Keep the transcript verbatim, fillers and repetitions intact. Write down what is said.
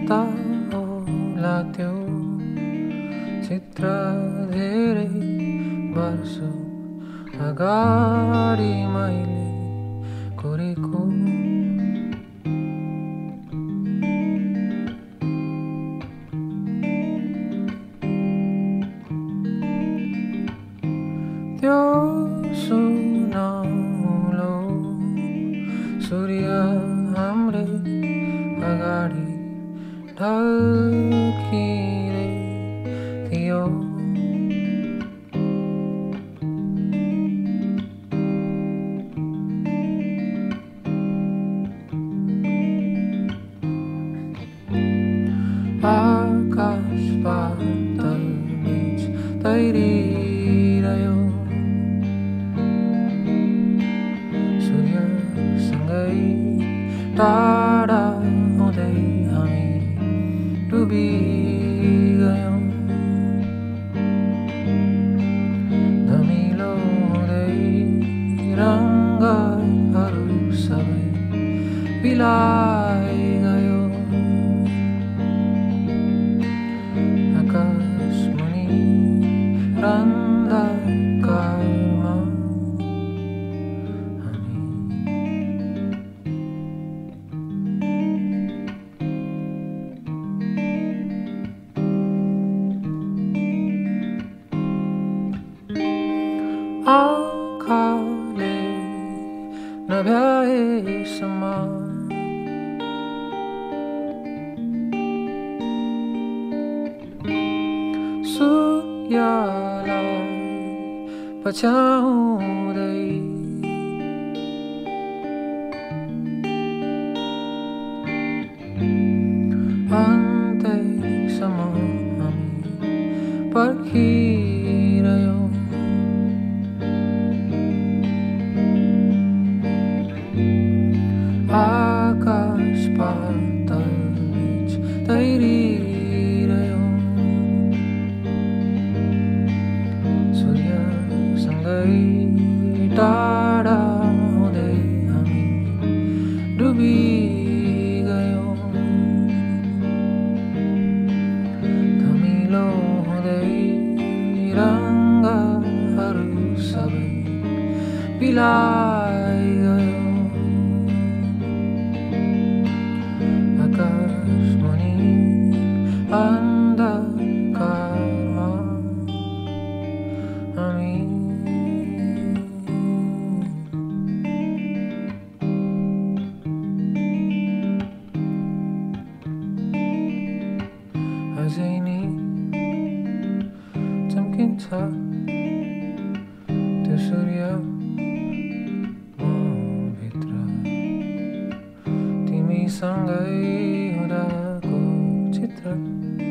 कता होला त्यो चित्र धेरै वर्ष अगाडि मैले कोरेको त्यो सुनौलो सूर्य हाम्रै अगाडि ढल्किँदै थियो आकाश बादल बीच तैरिरह्यो सूर्यसँगै टाढा हुँदै हामी डुबिगयौँ धमिलो हुँदै रङ्गहरू सबै बिलाइगयो आकाशमुनि अन्धकारमा हामी आँखाले नभ्याएसम्म सूर्यलाई पछ्याउँदै अन्त्यसम्म हामी पर्खिरह्यौँ आकाश पाताल बीच तैरिरह्यौँ सूर्यसँगै टाढा हुँदै हामी डुबिगयौँ धमिलो हुँदै रङ्गहरू सबै बिलाइगयो आकाशमुनि अन्धकारमा हामी अझै नि चम्किन्छ त्यो सूर्य मभित्र तिमीसँगै हुँदाको चित्र